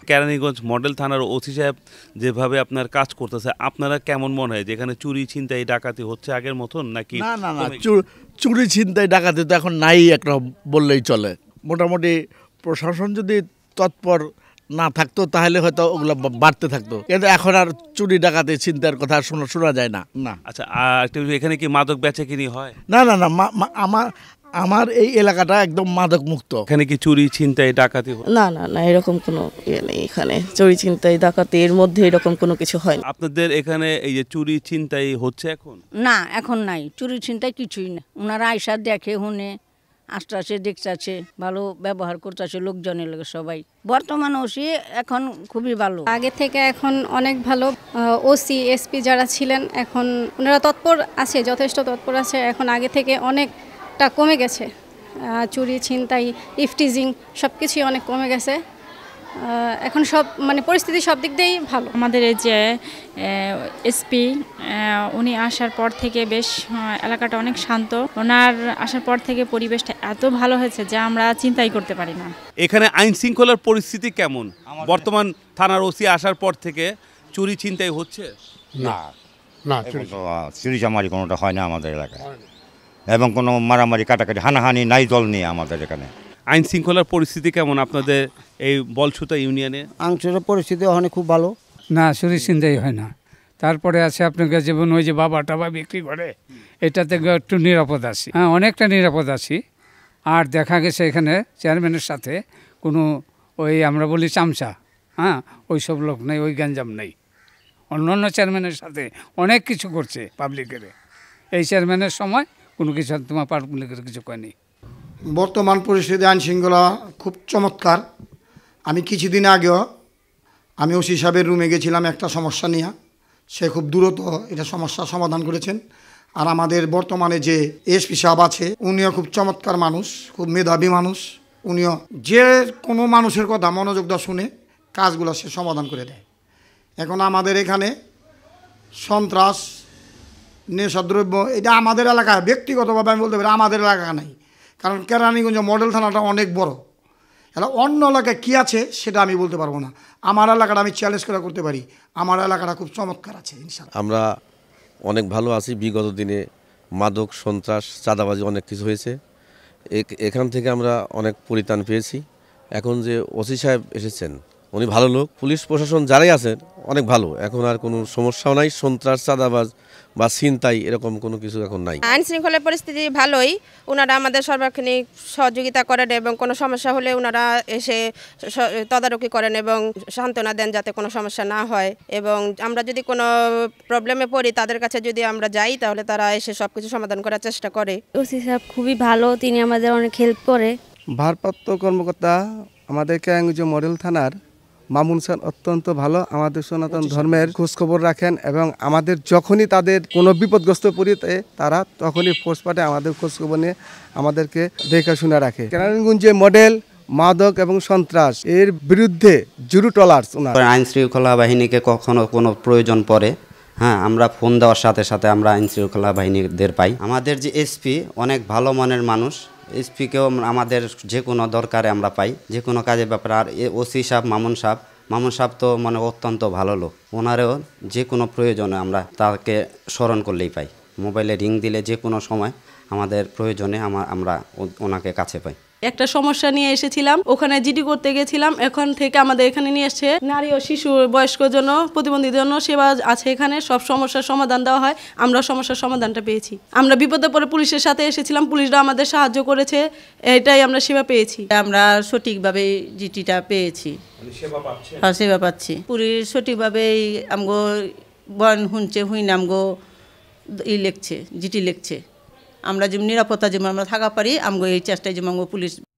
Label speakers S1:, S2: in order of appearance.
S1: Keraniganj model থানার OC সাহেব যেভাবে আপনার কাজ করতেছে, আপনারা কেমন মনে হয় যে এখানে চুরি ছিনতাই ডাকাতি হচ্ছে আগের মতন নাকি?
S2: না না না, চুরি ছিনতাই ডাকাতি তো এখন নাই একটা বললেই চলে। মোটামুটি প্রশাসন যদি তৎপর না থাকতো তাহলে হয়তো ওগুলো বাড়তে থাকতো, কিন্তু এখন আর চুরি ডাকাতি ছিনতাইয়ের কথা শোনা যায় না। না
S1: আচ্ছা, এখানে কি মাদক বেচা কিনি হয়?
S2: না না না, আমার এই এলাকাটা একদম মাদক মুক্ত।
S1: এখানে কি চুরি ছিনতাই ডাকাতি?
S3: না না না, এরকম কোনো ইয়ে নেই। এখানে চুরি ছিনতাই ডাকাতি এর মধ্যে এরকম কোনো কিছু হয় না।
S1: আপনাদের এখানে এই যে চুরি ছিনতাই হচ্ছে এখন?
S4: না, এখন নাই চুরি ছিনতাই কিছুই না। ওনারা আইসা দেখে শুনে আসতে দেখছে, ভালো ব্যবহার করতেছে লোকজনের লোক সবাই। বর্তমান ওসি এখন খুবই ভালো,
S5: আগে থেকে এখন অনেক ভালো। ওসি এসপি যারা ছিলেন এখন ওনারা তৎপর আছে, যথেষ্ট তৎপর আছে। এখন আগে থেকে অনেকটা কমে গেছে চুরি ছিনতাই ইফটিজিং সব কিছুই অনেক কমে গেছে। এখন সব মানে পরিস্থিতি সব দিক দিয়েই ভালো।
S6: আমাদের এই যে এসপি উনি আসার পর থেকে বেশ এলাকাটা অনেক শান্ত। ওনার আসার পর থেকে পরিবেশটা এত ভালো হয়েছে যা আমরা চিন্তাই করতে পারি না।
S1: এখানে আইন শৃঙ্খলার পরিস্থিতি কেমন বর্তমান থানার ওসি আসার পর থেকে? চুরি ছিনতাই হচ্ছে?
S7: না না, চুরি চামারি কোনোটা হয় না আমাদের এলাকায়, এবং কোনো মারামারি কাটাকাটি হানাহানি নাই দল নিয়ে আমাদের এখানে।
S1: আইন শৃঙ্খলার পরিস্থিতি কেমন আপনাদের এই বলছুতা ইউনিয়নে?
S8: আইনশৃঙ্খলার পরিস্থিতি অনেক খুব ভালো।
S9: না, চুরি ছিনতাই হয় না। তারপরে আছে আপনাকে যেমন ওই যে বাবা টাবা বিক্রি করে, এটাতে একটু নিরাপদ আছি। হ্যাঁ, অনেকটা নিরাপদ আছি। আর দেখা গেছে এখানে চেয়ারম্যানের সাথে কোনো ওই আমরা বলি চামচা, হ্যাঁ, ওই সব লোক নেই, ওই গ্যাঞ্জাম নেই। অন্য চেয়ারম্যানের সাথে অনেক কিছু করছে পাবলিকের, এই চেয়ারম্যানের সময় কোনো কিছু তোমার পাবলিকের কিছু কয়নি।
S8: বর্তমান পরিস্থিতি আইন শৃঙ্খলা খুব চমৎকার। আমি কিছুদিন আগেও আমি ওসি সাহেবের রুমে গেছিলাম একটা সমস্যা নিয়ে, সে খুব দ্রুত এটা সমস্যার সমাধান করেছেন। আর আমাদের বর্তমানে যে এসপি সাহেব আছে উনিও খুব চমৎকার মানুষ, খুব মেধাবী মানুষ। উনিও যে কোনো মানুষের কথা মনোযোগ দিয়ে শুনে কাজগুলো সে সমাধান করে দেয়। এখন আমাদের এখানে সন্ত্রাস নেশাদ্রব্য এটা আমাদের এলাকায় ব্যক্তিগতভাবে আমি বলতে পারি আমাদের এলাকা নাই, কারণ কেরানীগঞ্জ মডেল থানাটা অনেক বড়। এলা অন্য এলাকায় কী আছে সেটা আমি বলতে পারবো না। আমার এলাকাটা আমি চ্যালেঞ্জ করে করতে পারি, আমার এলাকাটা খুব চমৎকার আছে ইনশাআল্লাহ।
S10: আমরা অনেক ভালো আছি। বিগত দিনে মাদক সন্ত্রাস চাঁদাবাজি অনেক কিছু হয়েছে, এখান থেকে আমরা অনেক পরিত্রাণ পেয়েছি। এখন যে ওসি সাহেব এসেছেন উনি ভালো লোক, পুলিশ প্রশাসন যারাই আছেন অনেক ভালো। এখন আর কোনো সমস্যাও নাই, সন্ত্রাস চাঁদাবাজ বা ছিনতাই এরকম কোনো কিছু এখন নাই।
S11: আইন শৃঙ্খলার পরিস্থিতি ভালোই, ওনারা আমাদের সর্বাক্ষণিক সহযোগিতা করেন এবং কোনো সমস্যা হলে ওনারা এসে তদারকি করেন এবং সান্ত্বনা দেন যাতে কোনো সমস্যা না হয়। এবং আমরা যদি কোনো প্রবলেমে পড়ি তাদের কাছে যদি আমরা যাই তাহলে তারা এসে সব কিছু সমাধান করার চেষ্টা করে।
S5: ওসি সাহেব খুবই ভালো, তিনি আমাদের অনেক হেল্প করে।
S12: ভারপ্রাপ্ত কর্মকর্তা আমাদের কেরানীগঞ্জ মডেল থানার মামুন স্যার অত্যন্ত ভালো, আমাদের সনাতন ধর্মের খোঁজখবর রাখেন এবং আমাদের যখনই তাদের কোনো বিপদগ্রস্ত পরিতে তারা তখনই ফোর্স পাঠায় আমাদের খোঁজখবর নিয়ে আমাদেরকে দেখাশোনা রাখে। কেরানীগঞ্জে মডেল মাদক এবং সন্ত্রাস এর বিরুদ্ধে জিরো টলারেন্স।
S13: আইন শৃঙ্খলা বাহিনীকে কখনো কোনো প্রয়োজন পড়ে, হ্যাঁ, আমরা ফোন দেওয়ার সাথে সাথে আমরা আইন শৃঙ্খলা বাহিনীদের পাই। আমাদের যে এসপি অনেক ভালো মনের মানুষ, এসপিকেও আমাদের যে কোনো দরকারে আমরা পাই, যে কোনো কাজের ব্যাপারে। আর ওসি সাহেব মামুন সাহেব তো মানে অত্যন্ত ভালো লোক, ওনারেও যে কোনো প্রয়োজনে আমরা তাকে স্মরণ করলেই পাই। মোবাইলে রিং দিলে যে কোনো সময় আমাদের প্রয়োজনে আমরা ওনাকে কাছে পাই।
S3: একটা সমস্যা নিয়ে এসেছিলাম, ওখানে জিডি করতে গেছিলাম। এখন থেকে আমাদের এখানে নিয়ে এসছে নারী ও শিশু বয়স্ক জন্য প্রতিবন্ধীদের জন্য সেবা আছে। এখানে সব সমস্যার সমাধান দেওয়া হয়, আমরা সমস্যার সমাধানটা পেয়েছি। আমরা বিপদে পড়ে পুলিশের সাথে এসেছিলাম, পুলিশরা আমাদের সাহায্য করেছে, এটাই আমরা সেবা পেয়েছি। আমরা সঠিকভাবে জিটিটা পেয়েছি, হ্যাঁ সেবা পাচ্ছি। পুলিশ সঠিকভাবে আমগো বয়ান শুনছে, হুইন আমগো লিখছে, জিটি লিখছে। আমরা যেমন নিরাপত্তা যেমন আমরা থাকা পারি, আমগো এই চেষ্টায় যেমন পুলিশ